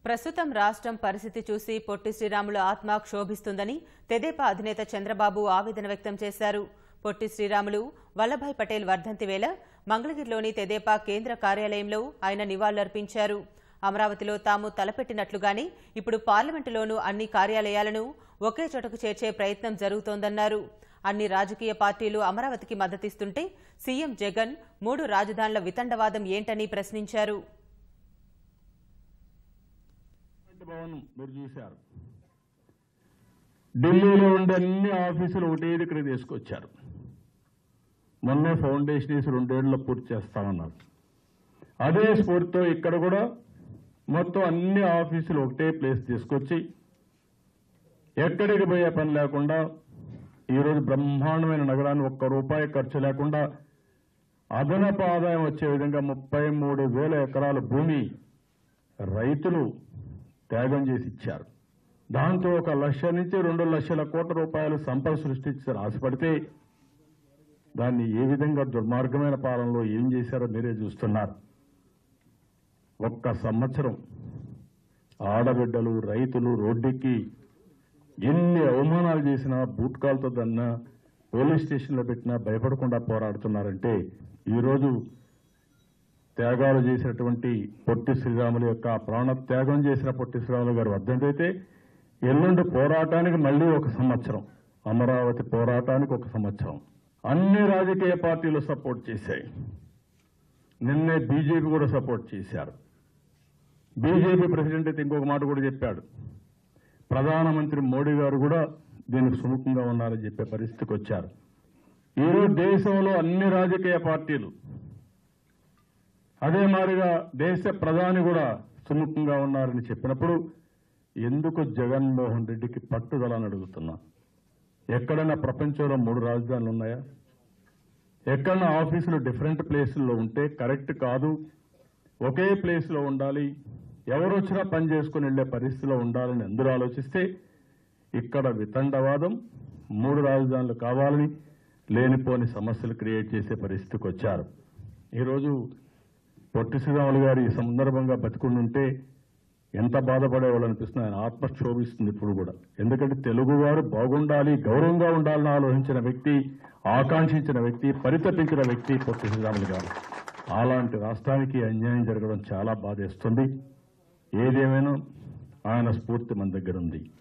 ప్రస్తుతం రాష్ట్రం పరిస్థితి చూసి పొట్టి శ్రీరాములు ఆత్మ క్షోభిస్తుందని తెదేపా అధినేత చంద్రబాబు ఆవేదన వ్యక్తం చేశారు. పొట్టి శ్రీరాములు వల్లభాయ్ పటేల్ వర్ధంతి వేళ మంగళగిరిలోని తెదేపా కేంద్ర కార్యాలయంలో ఆయన నివాళులర్పించారు. అమరావతిలో తాము తలపెట్టినట్లుగానే ఇప్పుడు పార్లమెంటులోనూ అన్ని కార్యాలయాలను ఒకే చోటకు చేర్చే ప్రయత్నం జరుగుతోందన్నారు. అన్ని రాజకీయ పార్టీలు అమరావతికి మద్దతిస్తుంటే సీఎం జగన్ 3 రాజధానుల వితండవాదం ఏంటని ప్రశ్నించారు. ఢిల్లీలో ఉండే అన్ని ఆఫీసులు ఒకటే ఇక్కడికి తీసుకొచ్చారు. మొన్నే ఫౌండేషన్ వేసి 2 ఏళ్లలో పూర్తి చేస్తామన్నారు. అదే స్ఫూర్తితో ఇక్కడ కూడా మొత్తం అన్ని ఆఫీసులు ఒకటే ప్లేస్ తీసుకొచ్చి ఎక్కడికి పోయే పని లేకుండా ఈరోజు బ్రహ్మాండమైన నగరాన్ని ₹1 ఖర్చు లేకుండా అదనపు ఆదాయం వచ్చే విధంగా 33,000 ఎకరాల భూమి రైతులు త్యాగం చేసి ఇచ్చారు. దాంతో 1 లక్ష నుంచి 2 లక్షల కోట్ల రూపాయలు సంపద సృష్టించారు. ఆశపడితే దాన్ని ఏ విధంగా దుర్మార్గమైన పాలనలో ఏం చేశారో మీరే చూస్తున్నారు. 1 సంవత్సరం ఆడబిడ్డలు రైతులు రోడ్డెక్కి ఎన్ని అవమానాలు చేసినా బూట్కాలతో దన్నా పోలీస్ స్టేషన్లో పెట్టినా భయపడకుండా పోరాడుతున్నారంటే ఈరోజు త్యాగాలు చేసినటువంటి పొట్టి శ్రీరాములు యొక్క ప్రాణ త్యాగం చేసిన పొట్టి శ్రీరాములు గారు వర్ధంతి అయితే ఎల్లుండి పోరాటానికి మళ్లీ 1 సంవత్సరం, అమరావతి పోరాటానికి 1 సంవత్సరం. అన్ని రాజకీయ పార్టీలు సపోర్ట్ చేశాయి. నిన్నే బీజేపీ కూడా సపోర్ట్ చేశారు. బీజేపీ ప్రెసిడెంట్ అయితే ఇంకొక మాట కూడా చెప్పాడు. ప్రధానమంత్రి మోడీ గారు కూడా దీనికి సుముఖంగా ఉన్నారని చెప్పే పరిస్థితికి వచ్చారు. ఈరోజు దేశంలో అన్ని రాజకీయ పార్టీలు అదే మాదిరిగా దేశ ప్రధాని కూడా సుముఖంగా ఉన్నారని చెప్పినప్పుడు ఎందుకు జగన్మోహన్ రెడ్డికి పట్టుదలని అడుగుతున్నా. ఎక్కడైనా ప్రపంచంలో 3 రాజధానులు ఉన్నాయా? ఎక్కడైనా ఆఫీసులు డిఫరెంట్ ప్లేసుల్లో ఉంటే కరెక్ట్ కాదు. ఒకే ప్లేస్లో ఉండాలి. ఎవరు వచ్చినా పని చేసుకుని వెళ్లే పరిస్థితిలో ఉండాలని అందరూ ఆలోచిస్తే ఇక్కడ వితండవాదం 3 రాజధానులు కావాలని లేనిపోని సమస్యలు క్రియేట్ చేసే పరిస్థితికి వచ్చారు. ఈరోజు పొట్టి శ్రీరాములు గారు ఈ సందర్భంగా బతికుండుంటే ఎంత బాధపడేవాళ్ళు అనిపిస్తుంది. ఆయన ఆత్మ క్షోభిస్తుంది ఇప్పుడు కూడా. ఎందుకంటే తెలుగువారు బాగుండాలి, గౌరవంగా ఉండాలని ఆలోచించిన వ్యక్తి, ఆకాంక్షించిన వ్యక్తి, పరితపించిన వ్యక్తి పొట్టి శ్రీరాములు గారు. అలాంటి రాష్ట్రానికి అన్యాయం జరగడం చాలా బాధేస్తుంది. ఏదేమైనా ఆయన స్ఫూర్తి మన దగ్గర ఉంది.